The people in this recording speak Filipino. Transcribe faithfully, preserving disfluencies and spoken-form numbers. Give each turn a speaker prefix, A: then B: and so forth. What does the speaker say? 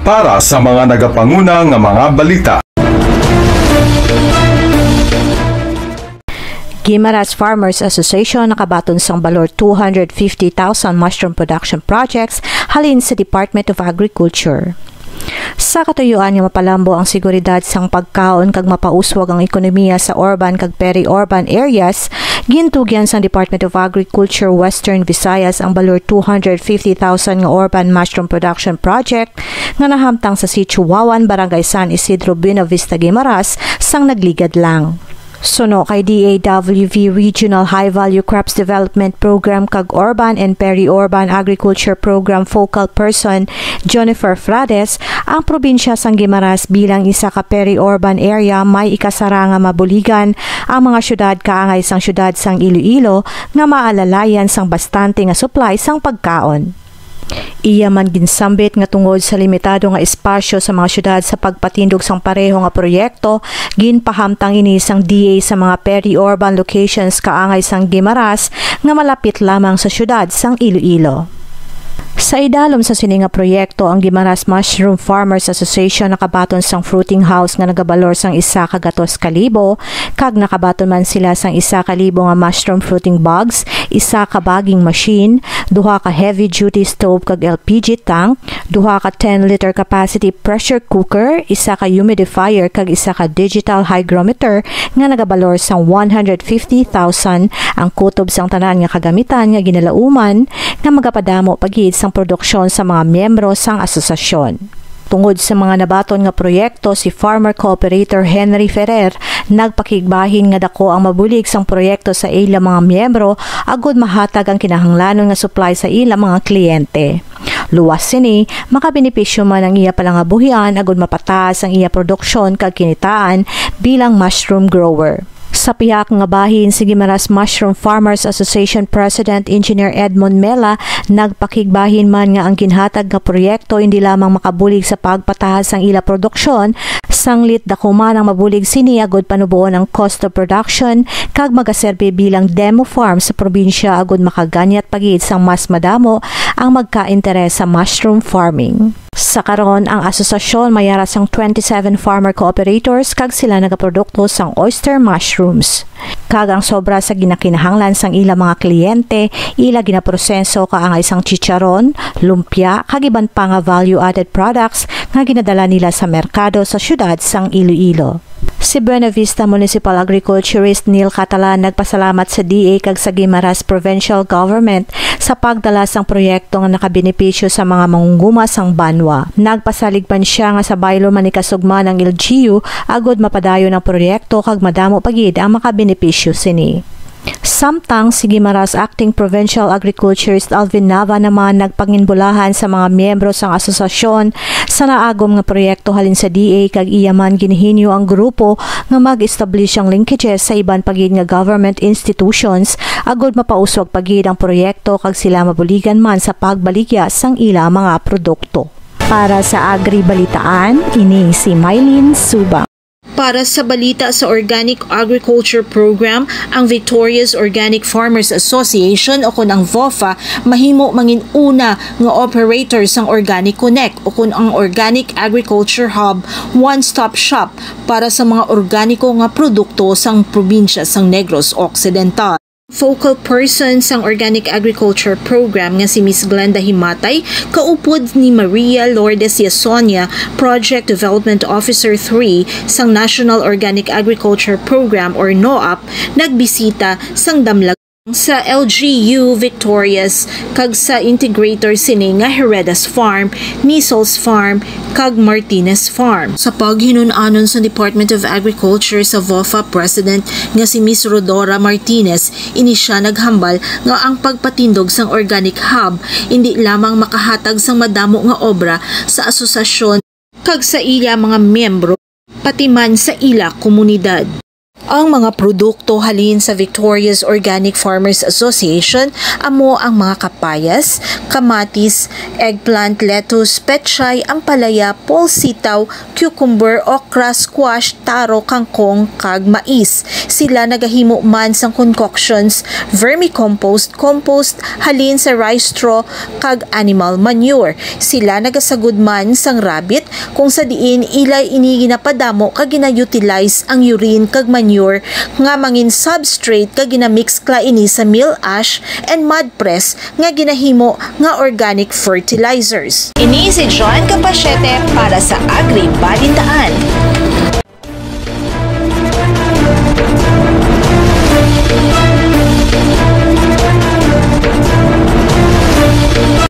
A: para sa mga nagapanguna nga mga balita.
B: Guimaras Farmers Association nakabaton sang balor two hundred fifty thousand mushroom production projects halin sa Department of Agriculture. Sa katuyuan nga mapalambo ang seguridad sang pagkaon kag mapauswag ang ekonomiya sa urban kag peri-urban areas, gintugyan sang Department of Agriculture Western Visayas ang balor two hundred fifty thousand nga urban mushroom production project nga nahamtang sa Sitio Wawan, Barangay San Isidro, Buena Vista, Guimaras sang nagligad lang. Suno kay D A W V Regional High Value Crops Development Program kag Urban and Peri-Urban Agriculture Program Focal Person Jennifer Frades, ang probinsya sang Guimaras bilang isa ka peri-urban area may ikasara nga mabuligan ang mga syudad kaangay sang syudad sang Iloilo nga maalalayan sang bastante nga supply sang pagkaon. Iya man ginsambit nga tungod sa limitado nga espasyo sa mga syudad sa pagpatindog sang pareho nga proyekto, ginpahamtang ini sang D A sa mga peri-urban locations kaangay sang Guimaras nga malapit lamang sa syudad sang Iloilo. Sa idalom sa sini nga proyekto, ang Guimaras Mushroom Farmers Association nakabaton sang fruiting house nga nagabalor sang isa ka gatos kalibo, kag nakabaton man sila sang isa kalibo nga mushroom fruiting bags, isa ka bagging machine, duha ka heavy duty stove kag L P G tank, duha ka ten liter capacity pressure cooker, isa ka humidifier kag isa ka digital hygrometer nga nagabalor sang one hundred fifty thousand. Ang kutob sang tanan nga kagamitan nga ginalauman nga magapadamo pagid sang produksyon sa mga miyembro sang asosasyon. Tungod sa mga nabaton nga proyekto, si Farmer Cooperator Henry Ferrer nagpakigbahin nga dako ang mabulig sang proyekto sa ilang mga miyembro agud mahatag ang kinahanglanon nga supply sa ilang mga kliyente. Luwas sini, makabenepisyo man ang iya palangabuhian agud mapataas ang iya produksyon kag kinitaan bilang mushroom grower. Sa pihak nga bahin si Guimaras Mushroom Farmers Association President Engineer Edmond Mela, nagpakigbahin man nga ang ginhatag nga proyekto hindi lamang makabulig sa pagpatahas ang ila produksyon, sanglit dako man ang mabulig sini agud panubuon ang cost of production kag magaserbe bilang demo farm sa probinsya agud makaganyat pagid sang mas madamo ang magka-interes sa mushroom farming. Sa karon, ang asosasyon mayara sang twenty-seven farmer cooperators kag sila nagaprodukto sang oyster mushrooms. Kag ang sobra sa ginakinahanglan sang ila mga kliyente, ila ginaproseso kaangay sang chicharon, lumpia, kag iban pa nga value-added products nga ginadala nila sa merkado sa syudad sang Iloilo. Si Buena Vista Municipal Agriculturist Neil Catalan nagpasalamat sa D A kag sa Guimaras Provincial Government sa pagdala sang proyekto nga nakabenepisyo sa mga mangunguma sang banwa. Nagpasaligpan siya nga sa baylo man ikasugma ng L G U agud mapadayon ang proyekto kag madamo pagid ang makabenepisyo sini. Samtang si Guimaras Acting Provincial Agriculturist Alvin Nava naman nagpanginbulahan sa mga miyembro sang asosasyon sa naagom nga proyekto halin sa D A kag iya man ginihinyo ang grupo nga mag-establish ang linkages sa iban pagid nga government institutions agud mapauswag pagid ang proyekto kag sila mabuligan man sa pagbaligya sang ila mga produkto. Para sa Agri Balitaan, ini si Mylene Subang.
C: Para sa balita sa Organic Agriculture Program, ang Victoria's Organic Farmers Association o kun ang V O F A mahimo mangin una nga operator sang Organic Connect o kun ang Organic Agriculture Hub one-stop shop para sa mga organiko nga produkto sang probinsya sang Negros Occidental. Focal person sang Organic Agriculture Program nga si Miss Glenda Himatay, kaupod ni Maria Lourdes Yasonia, Project Development Officer three sang National Organic Agriculture Program or NOAP, nagbisita sang Damlag sa L G U Victorias kag sa integrator sini nga Heredas Farm, Measles Farm kag Martinez Farm. Sa paghinun-anon sa Department of Agriculture sa V O F A President nga si Miss Rodora Martinez, ini siya naghambal nga ang pagpatindog sang Organic Hub hindi lamang makahatag sang madamo nga obra sa asosasyon kag sa ila mga miyembro pati man sa ila komunidad. Ang mga produkto halin sa Victoria's Organic Farmers Association amo ang mga kapayas, kamatis, eggplant, lettuce, pechay, ampalaya, polsitaw, cucumber, okra, squash, taro, kangkong, kag mais. Sila nagahimo man sang concoctions, vermicompost, compost, halin sa rice straw, kag animal manure. Sila nagasagud man sang rabbit kung sa diin ilay ini ginapadamo kag gina-utilize ang urine kag manure nga mangin substrate kag ginamix kla ini sa meal ash and mud press nga ginahimo nga organic fertilizers. Ini si John Capachete para sa Agri Balitaan.